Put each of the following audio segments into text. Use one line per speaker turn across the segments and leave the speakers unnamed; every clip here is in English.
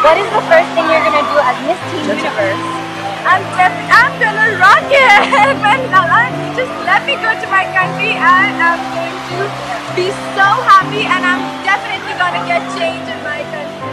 What is the first thing you're gonna do as Miss Teen Universe?
I'm gonna rock it and just let me go to my country and I'm going to be so happy and I'm definitely gonna get change in my country.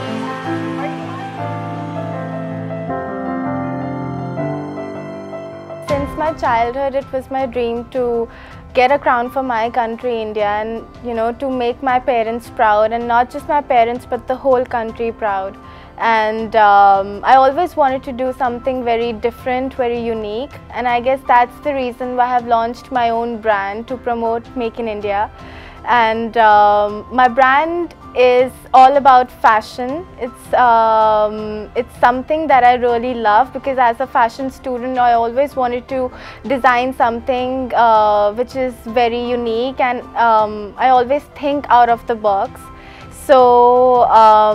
Since my childhood, it was my dream to get a crown for my country, India, and to make my parents proud, and not just my parents but the whole country proud. And I always wanted to do something very different, very unique, and I guess that's the reason why I have launched my own brand to promote Make in India. And my brand is all about fashion. It's something that I really love, because as a fashion student I always wanted to design something which is very unique, and I always think out of the box. So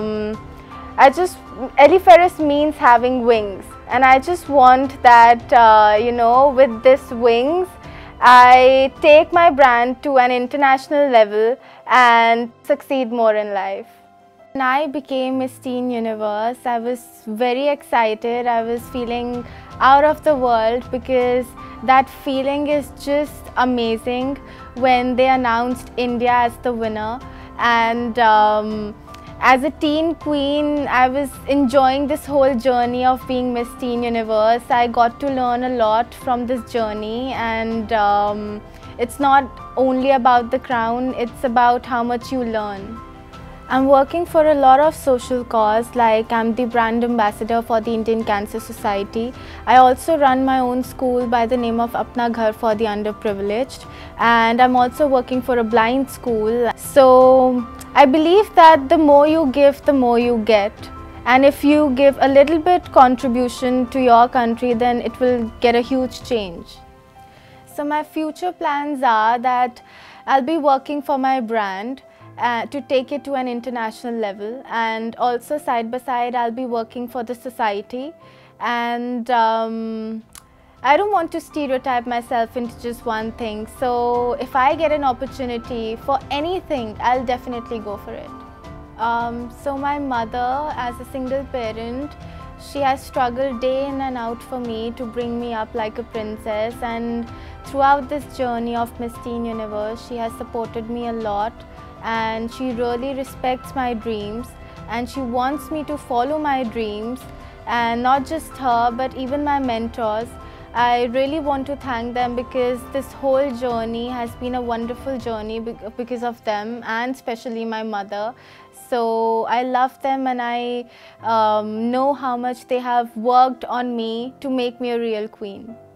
Aileferous means having wings, and I just want that with this wings I take my brand to an international level and succeed more in life. When I became Miss Teen Universe, I was very excited. I was feeling out of the world, because that feeling is just amazing when they announced India as the winner. And as a teen queen, I was enjoying this whole journey of being Miss Teen Universe. I got to learn a lot from this journey, and it's not only about the crown, it's about how much you learn. I'm working for a lot of social cause, like I'm the brand ambassador for the Indian Cancer Society. I also run my own school by the name of Apna Ghar for the underprivileged, and I'm also working for a blind school. So I believe that the more you give, the more you get. And if you give a little bit contribution to your country, then it will get a huge change. So my future plans are that I'll be working for my brand to take it to an international level, and also side by side I'll be working for the society. And I don't want to stereotype myself into just one thing, so if I get an opportunity for anything, I'll definitely go for it. So my mother, as a single parent, she has struggled day in and out for me to bring me up like a princess, and throughout this journey of Miss Teen Universe, she has supported me a lot, and she really respects my dreams, and she wants me to follow my dreams. And not just her, but even my mentors. I really want to thank them, because this whole journey has been a wonderful journey because of them, and especially my mother. So I love them, and I know how much they have worked on me to make me a real queen.